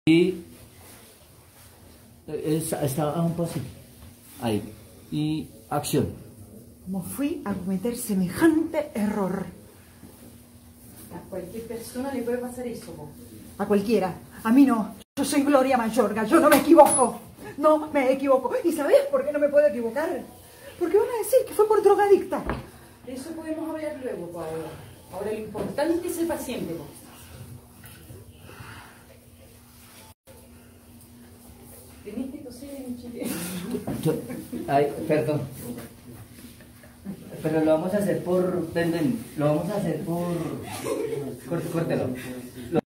Y está a un paso. Ahí. Y acción. ¿Cómo fui a cometer semejante error? A cualquier persona le puede pasar eso, vos. A cualquiera. A mí no. Yo soy Gloria Mayorga. Yo no me equivoco. No me equivoco. ¿Y sabés por qué no me puedo equivocar? Porque van a decir que fue por drogadicta. De eso podemos hablar luego, Paola. Ahora lo importante es el paciente, vos. Tenés que toser en Chile. Ay, perdón. Pero lo vamos a hacer por... Ven, lo vamos a hacer por... Córtelo.